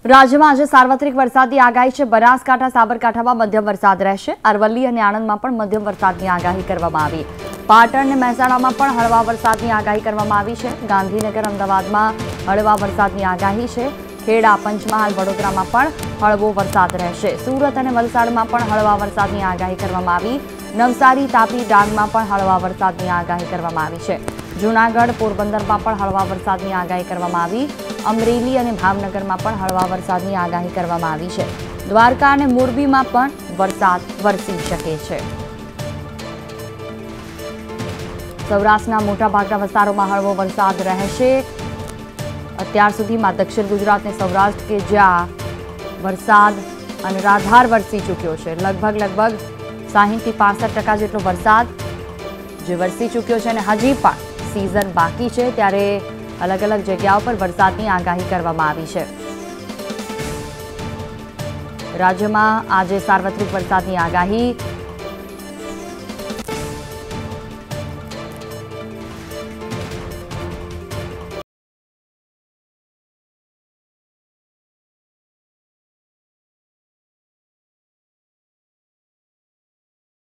રાજ્યમાં આજે સાર્વત્રિક વરસાદની આગાહી છે। બનાસકાંઠા સાબરકાંઠામાં મધ્યમ વરસાદ રહેશે। અરવલ્લી અને આણંદમાં પણ મધ્યમ વરસાદની આગાહી કરવામાં આવી। પાટણ અને મહેસાણામાં પણ હળવા વરસાદની આગાહી કરવામાં આવી છે। ગાંધીનગર અમદાવાદમાં હળવા વરસાદની આગાહી છે। ખેડા પંચમહાલ વડોદરામાં પણ હળવો વરસાદ રહેશે। સુરત અને વલસાડમાં પણ હળવા વરસાદની આગાહી કરવામાં આવી। નવસારી તાપી ડાંગમાં પણ હળવા વરસાદની આગાહી કરવામાં આવી છે। જૂનાગઢ પોરબંદરમાં પણ હળવા વરસાદની આગાહી કરવામાં આવી। અમરેલી અને ભાવનગરમાં પણ હળવા વરસાદની આગાહી કરવામાં આવી છે। દ્વારકા અને મોરબીમાં પણ વરસાદ વરસી શકે છે। સૌરાષ્ટ્રના મોટાભાગના વિસ્તારોમાં હળવો વરસાદ રહેશે। અત્યાર સુધીમાં દક્ષિણ ગુજરાત અને સૌરાષ્ટ્ર કે જ્યાં વરસાદ અનરાધાર વરસી ચૂક્યો છે। લગભગ 60 થી 65% જેટલો વરસાદ જે વરસી ચૂક્યો છે અને હજી પણ सीजन बाकी है त्यारे अलग अलग जगहों पर वरसादनी आगाही करवामां आवी छे। राज्य में आज सार्वत्रिक वरसादनी आगाही